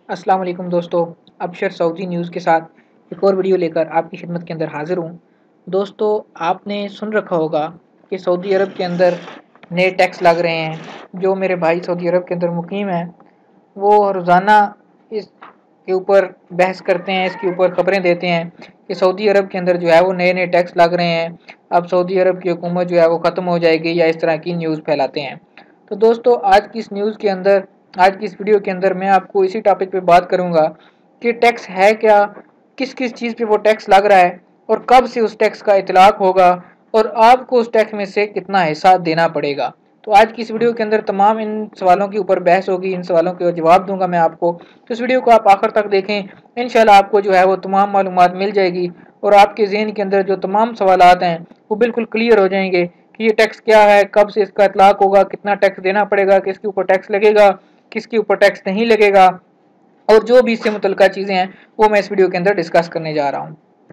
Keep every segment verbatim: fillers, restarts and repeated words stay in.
अस्सलाम वालेकुम दोस्तों, अबशर सऊदी न्यूज़ के साथ एक और वीडियो लेकर आपकी खिदमत के अंदर हाज़िर हूँ। दोस्तों, आपने सुन रखा होगा कि सऊदी अरब के अंदर नए टैक्स लग रहे हैं। जो मेरे भाई सऊदी अरब के अंदर मुकीम हैं, वो रोज़ाना इसके ऊपर बहस करते हैं, इसके ऊपर खबरें देते हैं कि सऊदी अरब के अंदर जो है वो नए नए टैक्स लग रहे हैं। अब सऊदी अरब की हुकूमत जो है वो ख़त्म हो जाएगी या इस तरह की न्यूज़ फैलाते हैं। तो दोस्तों, आज की इस न्यूज़ के अंदर आज की इस वीडियो के अंदर मैं आपको इसी टॉपिक पे बात करूंगा कि टैक्स है क्या, किस किस चीज़ पे वो टैक्स लग रहा है और कब से उस टैक्स का इतलाक होगा और आपको उस टैक्स में से कितना हिस्सा देना पड़ेगा। तो आज की इस वीडियो के अंदर तमाम इन सवालों के ऊपर बहस होगी, इन सवालों के जवाब दूंगा मैं आपको। तो इस वीडियो को आप आखिर तक देखें, इंशाल्लाह आपको जो है वो तमाम मालूमात मिल जाएगी और आपके ज़हन के अंदर जो तमाम सवालात हैं वो बिल्कुल क्लियर हो जाएंगे कि ये टैक्स क्या है, कब से इसका इतलाक होगा, कितना टैक्स देना पड़ेगा, किसके ऊपर टैक्स लगेगा, किसके ऊपर टैक्स नहीं लगेगा, और जो भी इससे मुतल्लिका चीज़ें हैं वो मैं इस वीडियो के अंदर डिस्कस करने जा रहा हूँ।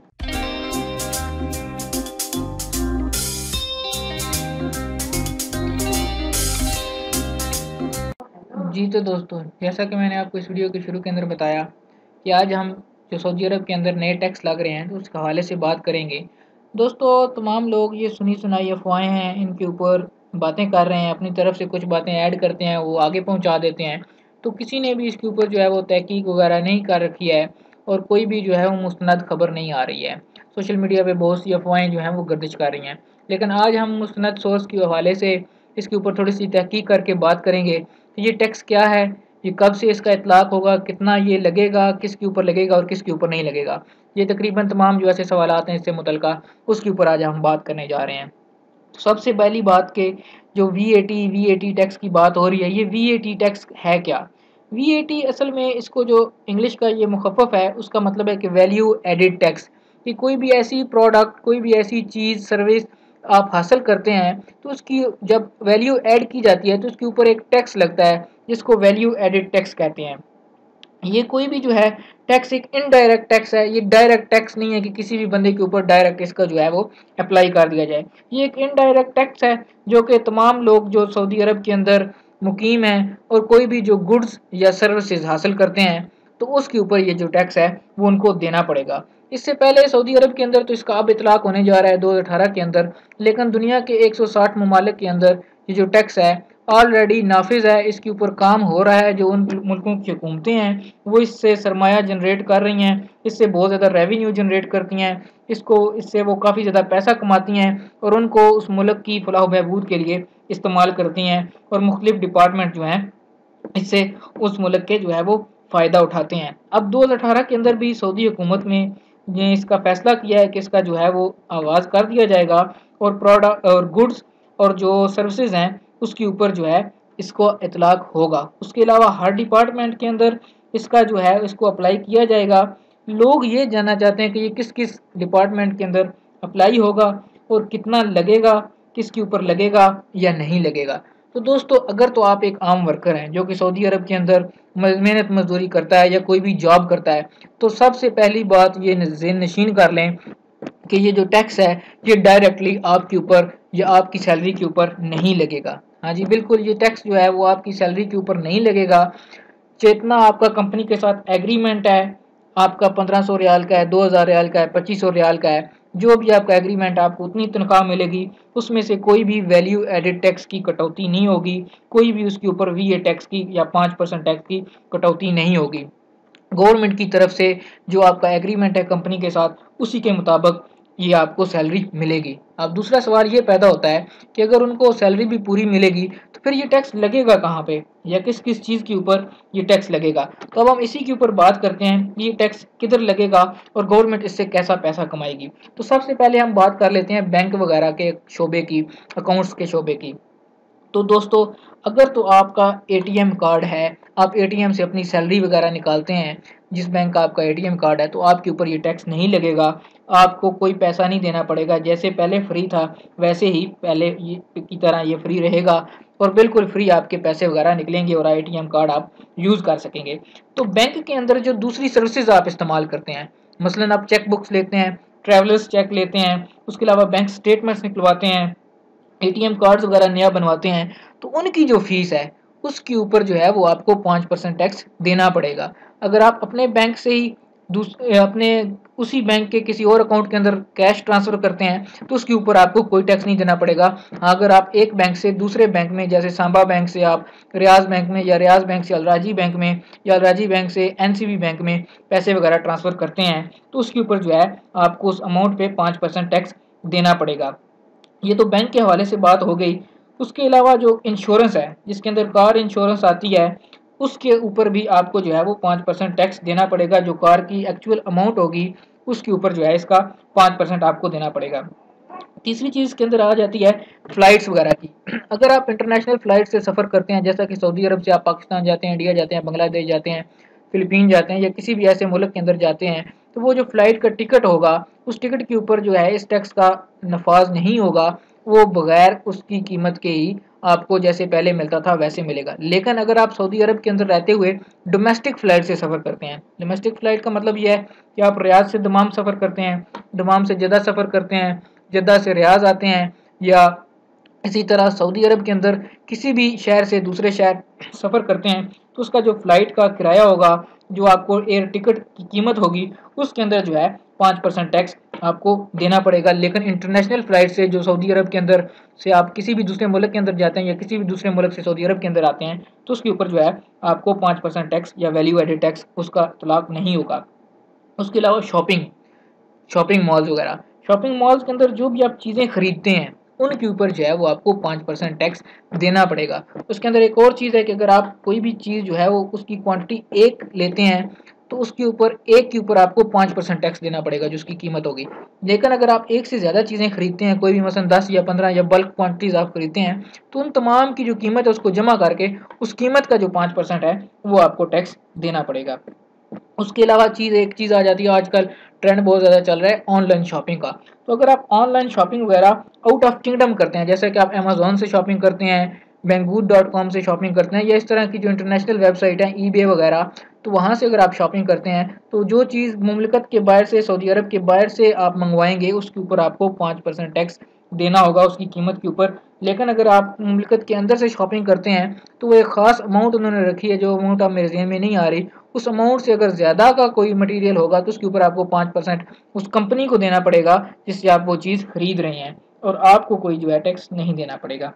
जी तो दोस्तों, जैसा कि मैंने आपको इस वीडियो के शुरू के अंदर बताया कि आज हम जो सऊदी अरब के अंदर नए टैक्स लग रहे हैं तो उसके हवाले से बात करेंगे। दोस्तों, तमाम लोग ये सुनी सुनाई अफवाहें हैं, इनके ऊपर बातें कर रहे हैं, अपनी तरफ से कुछ बातें ऐड करते हैं, वो आगे पहुंचा देते हैं। तो किसी ने भी इसके ऊपर जो है वो तहकीक वगैरह नहीं कर रखी है और कोई भी जो है वो मुस्तनद खबर नहीं आ रही है। सोशल मीडिया पे बहुत सी अफवाहें जो हैं वो गर्दिश कर रही हैं, लेकिन आज हम मुस्तनद सोर्स के हवाले से इसके ऊपर थोड़ी सी तहकीक करके बात करेंगे। तो ये टैक्स क्या है, ये कब से इसका इतलाक होगा, कितना ये लगेगा, किसके ऊपर लगेगा और किसके ऊपर नहीं लगेगा। ये तकरीबन तमाम जो ऐसे सवालात हैं इससे मुतल्लिका, उसके ऊपर आज हम बात करने जा रहे हैं। तो सबसे पहली बात के जो V A T V A T tax की बात हो रही है, ये वी ए टी टैक्स है क्या? वी ए टी असल में इसको जो इंग्लिश का ये मुखफ़फ़ है उसका मतलब है कि वैल्यू एडिड टैक्स। कि कोई भी ऐसी प्रोडक्ट, कोई भी ऐसी चीज़, सर्विस आप हासिल करते हैं तो उसकी जब वैल्यू ऐड की जाती है तो उसके ऊपर एक टैक्स लगता है जिसको वैल्यू एडिड टैक्स कहते हैं। ये कोई भी जो है टैक्स एक इनडायरेक्ट टैक्स है, ये डायरेक्ट टैक्स नहीं है कि किसी भी बंदे के ऊपर डायरेक्ट इसका जो है वो अप्लाई कर दिया जाए। ये एक इनडायरेक्ट टैक्स है जो कि तमाम लोग जो सऊदी अरब के अंदर मुकीम हैं और कोई भी जो गुड्स या सर्विसेज हासिल करते हैं तो उसके ऊपर ये जो टैक्स है वो उनको देना पड़ेगा। इससे पहले सऊदी अरब के अंदर तो इसका अब इतलाक होने जा रहा है दो हज़ार अठारह के अंदर, लेकिन दुनिया के एक सौ साठ ममालिक के अंदर ये जो टैक्स है ऑलरेडी नाफिज है, इसके ऊपर काम हो रहा है। जो उन मुल्कों की हुकूमतें हैं वो इससे सरमाया जनरेट कर रही हैं, इससे बहुत ज़्यादा रेवेन्यू जनरेट करती हैं, इसको इससे वो काफ़ी ज़्यादा पैसा कमाती हैं और उनको उस मुल्क की फलाह बहबूद के लिए इस्तेमाल करती हैं और मुख्तलिफ डिपार्टमेंट जो हैं इससे उस मुल्क के जो है वो फ़ायदा उठाते हैं। अब दो हज़ार अठारह के अंदर भी सऊदी हुकूमत ने ये इसका फैसला किया है कि इसका जो है वो आगाज़ कर दिया जाएगा और प्रोडक्ट और गुड्स और जो सर्विसेज हैं उसके ऊपर जो है इसको इतलाक होगा। उसके अलावा हर डिपार्टमेंट के अंदर इसका जो है इसको अप्लाई किया जाएगा। लोग ये जानना चाहते हैं कि ये किस किस डिपार्टमेंट के अंदर अप्लाई होगा और कितना लगेगा, किसके ऊपर लगेगा या नहीं लगेगा। तो दोस्तों, अगर तो आप एक आम वर्कर हैं जो कि सऊदी अरब के अंदर मेहनत मजदूरी करता है या कोई भी जॉब करता है, तो सबसे पहली बात ये ज़हन नशीन कर लें कि ये जो टैक्स है ये डायरेक्टली आपके ऊपर या आपकी सैलरी के ऊपर नहीं लगेगा। हाँ जी बिल्कुल, ये टैक्स जो है वो आपकी सैलरी के ऊपर नहीं लगेगा। जितना आपका कंपनी के साथ एग्रीमेंट है, आपका पंद्रह सौ रियाल का है, दो हज़ार रियाल का है, पच्चीस सौ रियाल का है, जो भी आपका एग्रीमेंट, आपको उतनी तनख्वाह मिलेगी, उसमें से कोई भी वैल्यू एडिड टैक्स की कटौती नहीं होगी, कोई भी उसके ऊपर वी ए टैक्स की या पाँच परसेंट टैक्स की कटौती नहीं होगी। गवर्नमेंट की तरफ से जो आपका एग्रीमेंट है कंपनी के साथ, उसी के मुताबिक ये आपको सैलरी मिलेगी। अब दूसरा सवाल ये पैदा होता है कि अगर उनको सैलरी भी पूरी मिलेगी तो फिर ये टैक्स लगेगा कहाँ पे या किस किस चीज़ के ऊपर ये टैक्स लगेगा। तो अब हम इसी के ऊपर बात करते हैं कि ये टैक्स किधर लगेगा और गवर्नमेंट इससे कैसा पैसा कमाएगी। तो सबसे पहले हम बात कर लेते हैं बैंक वगैरह के शोबे की, अकाउंट्स के शोबे की। तो दोस्तों, अगर तो आपका ए टी एम कार्ड है, आप ए टी एम से अपनी सैलरी वगैरह निकालते हैं, जिस बैंक का आपका ए टी एम कार्ड है, तो आपके ऊपर ये टैक्स नहीं लगेगा। आपको कोई पैसा नहीं देना पड़ेगा, जैसे पहले फ्री था वैसे ही पहले ये की तरह ये फ्री रहेगा और बिल्कुल फ्री आपके पैसे वगैरह निकलेंगे और ए टी एम कार्ड आप यूज़ कर सकेंगे। तो बैंक के अंदर जो दूसरी सर्विसेज आप इस्तेमाल करते हैं, मसलन आप चेक बुक्स लेते हैं, ट्रैवलर्स चेक लेते हैं, उसके अलावा बैंक स्टेटमेंट्स निकलवाते हैं, ए टी एम कार्ड्स वगैरह नया बनवाते हैं, तो उनकी जो फीस है उसके ऊपर जो है वो आपको पाँच परसेंट टैक्स देना पड़ेगा। अगर आप अपने बैंक से ही दूसरे अपने उसी बैंक के किसी और अकाउंट के अंदर कैश ट्रांसफर करते हैं तो उसके ऊपर आपको कोई टैक्स नहीं देना पड़ेगा। अगर आप एक बैंक से दूसरे बैंक में, जैसे सांबा बैंक से आप रियाज बैंक में, या रियाज बैंक से अलराजी बैंक में, या अलराजी बैंक से एनसीबी बैंक में पैसे वगैरह ट्रांसफर करते हैं तो उसके ऊपर जो है आपको उस अमाउंट पे पाँच परसेंट टैक्स देना पड़ेगा। ये तो बैंक के हवाले से बात हो गई। उसके अलावा जो इंश्योरेंस है, जिसके अंदर कार इंश्योरेंस आती है, उसके ऊपर भी आपको जो है वो पाँच परसेंट टैक्स देना पड़ेगा। जो कार की एक्चुअल अमाउंट होगी उसके ऊपर जो है इसका पाँच परसेंट आपको देना पड़ेगा। तीसरी चीज के अंदर आ जाती है फ्लाइट्स वगैरह की। अगर आप इंटरनेशनल फ्लाइट से सफर करते हैं, जैसा कि सऊदी अरब से आप पाकिस्तान जाते हैं, इंडिया जाते हैं, बांग्लादेश जाते हैं, फिलीपीन जाते हैं, या किसी भी ऐसे मुल्क के अंदर जाते हैं, तो वो जो फ्लाइट का टिकट होगा उस टिकट के ऊपर जो है इस टैक्स का नफाज नहीं होगा। वो बगैर उसकी कीमत के ही आपको जैसे पहले मिलता था वैसे मिलेगा। लेकिन अगर आप सऊदी अरब के अंदर रहते हुए डोमेस्टिक फ्लाइट से सफ़र करते हैं, डोमेस्टिक फ्लाइट का मतलब यह है कि आप रियाद से दमाम सफ़र करते हैं, दमाम से जद्दा सफ़र करते हैं, जद्दा से रियाज आते हैं, या इसी तरह सऊदी अरब के अंदर किसी भी शहर से दूसरे शहर सफ़र करते हैं, तो उसका जो फ़्लाइट का किराया होगा, जो आपको एयर टिकट की कीमत होगी, उसके अंदर जो है पाँच परसेंट टैक्स आपको देना पड़ेगा। लेकिन इंटरनेशनल फ़्लाइट से जो सऊदी अरब के अंदर से आप किसी भी दूसरे मुल्क के अंदर जाते हैं, या किसी भी दूसरे मुल्क से सऊदी अरब के अंदर आते हैं, तो उसके ऊपर जो है आपको पाँच परसेंट टैक्स या वैल्यू एडेड टैक्स उसका इतलाक नहीं होगा। उसके अलावा शॉपिंग शॉपिंग मॉल्स वगैरह, शॉपिंग मॉल्स के अंदर जो भी आप चीज़ें खरीदते हैं उनके ऊपर जो है वो आपको पाँच परसेंट टैक्स देना पड़ेगा। उसके अंदर एक और चीज़ है कि अगर आप कोई भी चीज़ जो है वो उसकी क्वांटिटी एक लेते हैं तो उसके ऊपर एक के ऊपर आपको पाँच परसेंट टैक्स देना पड़ेगा जो उसकी कीमत होगी। लेकिन अगर आप एक से ज़्यादा चीज़ें खरीदते हैं, कोई भी मसलन दस या पंद्रह या बल्क क्वांटिटीज़ आप खरीदते हैं, तो उन तमाम की जो कीमत है उसको जमा करके उस कीमत का जो पाँच परसेंट है वो आपको टैक्स देना पड़ेगा। उसके अलावा चीज़ एक चीज़ आ जाती है, आजकल ट्रेंड बहुत ज़्यादा चल रहा है ऑनलाइन शॉपिंग का। तो अगर आप ऑनलाइन शॉपिंग वगैरह आउट ऑफ किंगडम करते हैं, जैसे कि आप अमेजोन से शॉपिंग करते हैं, बैंगूट डॉट कॉम से शॉपिंग करते हैं, या इस तरह की जो इंटरनेशनल वेबसाइट है ईबे वगैरह, तो वहाँ से अगर आप शॉपिंग करते हैं तो जो चीज़ मुमलिकत के बाहर से, सऊदी अरब के बाहर से आप मंगवाएंगे उसके ऊपर आपको पाँच परसेंट टैक्स देना होगा उसकी कीमत के ऊपर। लेकिन अगर आप मुमलिकत के अंदर से शॉपिंग करते हैं तो वो एक ख़ास अमाउंट उन्होंने रखी है, जो अमाउंट आप मेरे ज़हन में नहीं आ रही, उस अमाउंट से अगर ज़्यादा का कोई मटेरियल होगा तो उसके ऊपर आपको पाँच परसेंट उस कंपनी को देना पड़ेगा जिससे आप वो चीज़ खरीद रहे हैं, और आपको कोई जो है टैक्स नहीं देना पड़ेगा।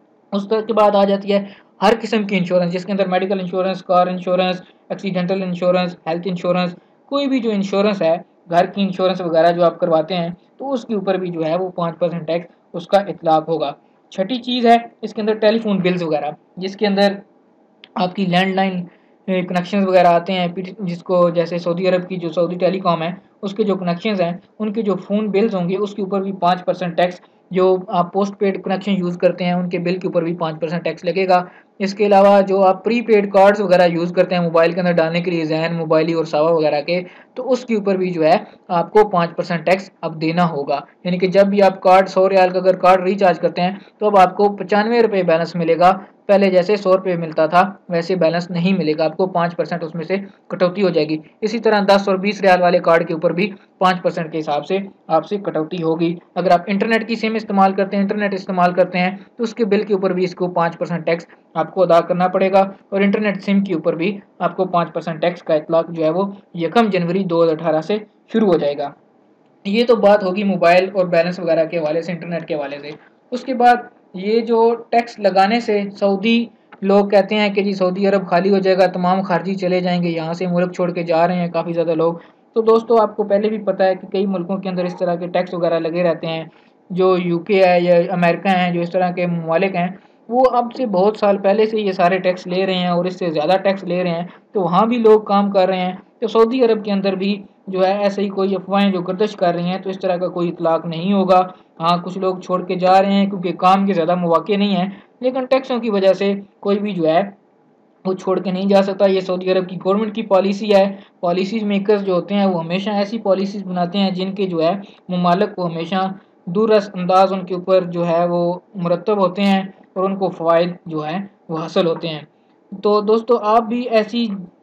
उसके बाद आ जाती है हर किस्म की इंश्योरेंस, जिसके अंदर medical insurance, car insurance, accidental insurance, health insurance, कोई भी जो इंश्योरेंस है, घर की इंश्योरेंस वगैरह जो आप करवाते हैं, तो उसके ऊपर भी जो है वो पाँच परसेंट टैक्स उसका इतलाक होगा। छठी चीज़ है इसके अंदर टेलीफोन बिल्स वगैरह, जिसके अंदर आपकी लैंडलाइन कनेक्शंस वगैरह आते हैं, जिसको जैसे सऊदी अरब की जो सऊदी टेलीकॉम है उसके जो कनेक्शंस हैं उनके जो फ़ोन बिल्स होंगे उसके ऊपर भी पाँच परसेंट टैक्स, जो आप पोस्ट पेड कनेक्शन यूज़ करते हैं उनके बिल के ऊपर भी पाँच परसेंट टैक्स लगेगा। इसके अलावा जो आप प्री पेड कार्ड्स वगैरह यूज़ करते हैं मोबाइल के अंदर डालने के लिए, जैन मोबाइली और सावा वगैरह के, तो उसके ऊपर भी जो है आपको पाँच परसेंट टैक्स अब देना होगा। यानी कि जब भी आप कार्ड सौ रियाल का अगर कार्ड रिचार्ज करते हैं तो अब आपको पचानवे रुपये बैलेंस मिलेगा। पहले जैसे सौ रुपये मिलता था वैसे बैलेंस नहीं मिलेगा, आपको पाँच परसेंट उसमें से कटौती हो जाएगी। इसी तरह दस और बीस रियाल वाले कार्ड के ऊपर भी पाँच परसेंट के हिसाब से आपसे कटौती होगी। अगर आप इंटरनेट की सिम इस्तेमाल करते हैं इंटरनेट इस्तेमाल करते हैं तो उसके बिल के ऊपर भी इसको पाँच परसेंट टैक्स आपको अदा करना पड़ेगा, और इंटरनेट सिम के ऊपर भी आपको पाँच परसेंट टैक्स का इतलाक जो है वो यकम जनवरी दो हज़ार अठारह से शुरू हो जाएगा। ये तो बात होगी मोबाइल और बैलेंस वगैरह के हवाले से, इंटरनेट के हवाले से। उसके बाद ये जो टैक्स लगाने से सऊदी लोग कहते हैं कि जी सऊदी अरब खाली हो जाएगा, तमाम खारजी चले जाएंगे, यहाँ से मुल्क छोड़ के जा रहे हैं काफ़ी ज़्यादा लोग। तो दोस्तों आपको पहले भी पता है कि कई मुल्कों के अंदर इस तरह के टैक्स वगैरह लगे रहते हैं। जो यूके है या अमेरिका हैं, जो इस तरह के ममालिक हैं, वो अब से बहुत साल पहले से ये सारे टैक्स ले रहे हैं और इससे ज़्यादा टैक्स ले रहे हैं, तो वहाँ भी लोग काम कर रहे हैं। तो सऊदी अरब के अंदर भी जो है ऐसे ही कोई अफवाहें जो गर्दिश कर रही हैं, तो इस तरह का कोई इतलाक नहीं होगा। हाँ, कुछ लोग छोड़ के जा रहे हैं क्योंकि काम के ज़्यादा मौके नहीं हैं, लेकिन टैक्सों की वजह से कोई भी जो है वो छोड़ के नहीं जा सकता। ये सऊदी अरब की गवर्नमेंट की पॉलिसी है। पॉलिसीज मेकर्स जो होते हैं वो हमेशा ऐसी पॉलिसीज बनाते हैं जिनके जो है ममालिक को हमेशा दूरअंदाज अंदाज उनके ऊपर जो है वो मुरतब होते हैं और उनको फ़वाइद जो है वो हासिल होते हैं। तो दोस्तों आप भी ऐसी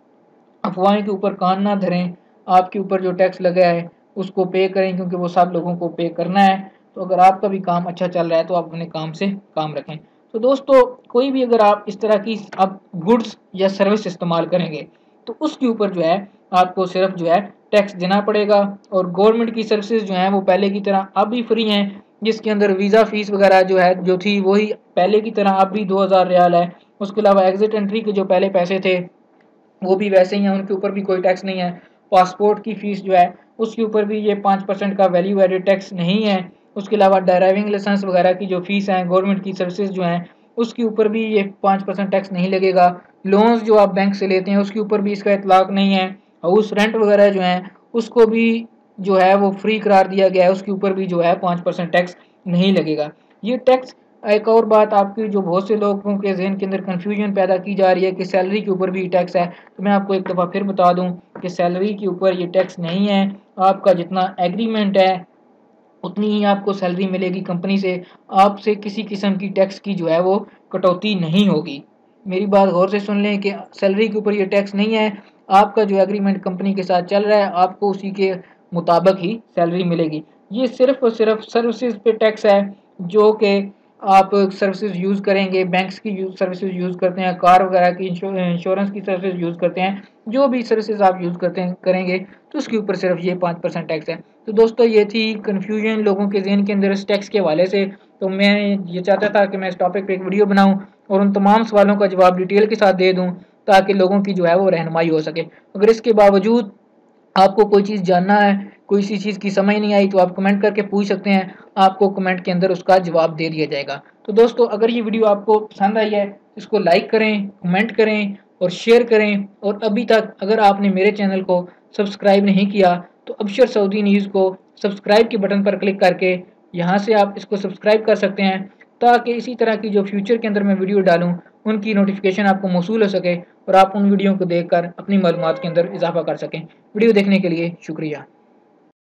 अफवाहें के ऊपर कान ना धरें, आपके ऊपर जो टैक्स लगा है उसको पे करें, क्योंकि वो सब लोगों को पे करना है। तो अगर आपका भी काम अच्छा चल रहा है तो आप अपने काम से काम रखें। तो दोस्तों कोई भी अगर आप इस तरह की आप गुड्स या सर्विस इस्तेमाल करेंगे तो उसके ऊपर जो है आपको सिर्फ जो है टैक्स देना पड़ेगा। और गवर्नमेंट की सर्विसेज जो हैं वो पहले की तरह अब भी फ्री हैं, जिसके अंदर वीज़ा फीस वगैरह जो है जो थी वही पहले की तरह अब भी दो हज़ार रियाल है। उसके अलावा एग्जिट एंट्री के जो पहले पैसे थे वो भी वैसे ही हैं, उनके ऊपर भी कोई टैक्स नहीं है। पासपोर्ट की फ़ीस जो है उसके ऊपर भी ये पाँच परसेंट का वैल्यू एडेड टैक्स नहीं है। उसके अलावा ड्राइविंग लाइसेंस वगैरह की जो फ़ीस हैं गवर्नमेंट की सर्विसेज जो हैं उसके ऊपर भी ये पाँच परसेंट टैक्स नहीं लगेगा। लोन्स जो आप बैंक से लेते हैं उसके ऊपर भी इसका इतलाक नहीं है। हाउस रेंट वगैरह जो हैं उसको भी जो है वो फ्री करार दिया गया है, उसके ऊपर भी जो है पाँच परसेंट टैक्स नहीं लगेगा। ये टैक्स एक और बात आपकी जो बहुत से लोगों के जहन के अंदर कन्फ्यूजन पैदा की जा रही है कि सैलरी के ऊपर भी टैक्स है, तो मैं आपको एक दफ़ा फिर बता दूं कि सैलरी के ऊपर ये टैक्स नहीं है। आपका जितना एग्रीमेंट है उतनी ही आपको सैलरी मिलेगी कंपनी से, आपसे किसी किस्म की टैक्स की जो है वो कटौती नहीं होगी। मेरी बात गौर से सुन लें कि सैलरी के ऊपर ये टैक्स नहीं है। आपका जो एग्रीमेंट कंपनी के साथ चल रहा है आपको उसी के मुताबिक ही सैलरी मिलेगी। ये सिर्फ और सिर्फ सर्विसेज पे टैक्स है जो कि आप सर्विसेज यूज़ करेंगे, बैंक्स की यूज सर्विसेज यूज़ करते हैं, कार वगैरह की इंश्योरेंस की सर्विसेज यूज़ करते हैं, जो भी सर्विसेज आप यूज़ करते हैं करेंगे तो उसके ऊपर सिर्फ ये पाँच परसेंट टैक्स है। तो दोस्तों ये थी कन्फ्यूजन लोगों के जहन के अंदर इस टैक्स के हवाले से। तो मैं ये चाहता था कि मैं इस टॉपिक पे एक वीडियो बनाऊं और उन तमाम सवालों का जवाब डिटेल के साथ दे दूं ताकि लोगों की जो है वो रहनुमाई हो सके। अगर इसके बावजूद आपको कोई चीज़ जानना है, कोई सी चीज़ की समझ नहीं आई तो आप कमेंट करके पूछ सकते हैं, आपको कमेंट के अंदर उसका जवाब दे दिया जाएगा। तो दोस्तों अगर ये वीडियो आपको पसंद आई है इसको लाइक करें, कमेंट करें और शेयर करें। और अभी तक अगर आपने मेरे चैनल को सब्सक्राइब नहीं किया तो अबशर सऊदी न्यूज़ को सब्सक्राइब के बटन पर क्लिक करके यहाँ से आप इसको सब्सक्राइब कर सकते हैं ताकि इसी तरह की जो फ्यूचर के अंदर मैं वीडियो डालूँ उनकी नोटिफिकेशन आपको मौसूल हो सके और आप उन वीडियो को देखकर अपनी मालूमात के अंदर इजाफा कर सकें। वीडियो देखने के लिए शुक्रिया।